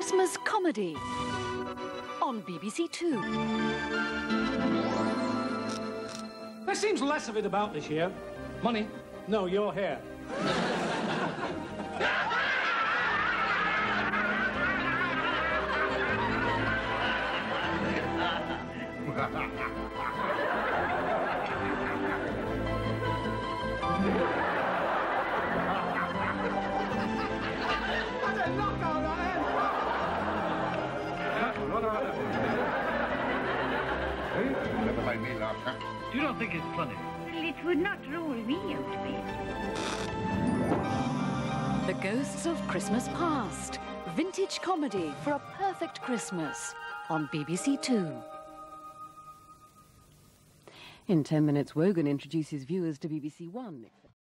Christmas comedy on BBC Two. There seems less of it about this year. Money? No, your hair. Never made me laugh, huh? You don't think it's funny? Well, it would not rule me out of it. The Ghosts of Christmas Past. Vintage comedy for a perfect Christmas on BBC Two. In 10 minutes, Wogan introduces viewers to BBC One.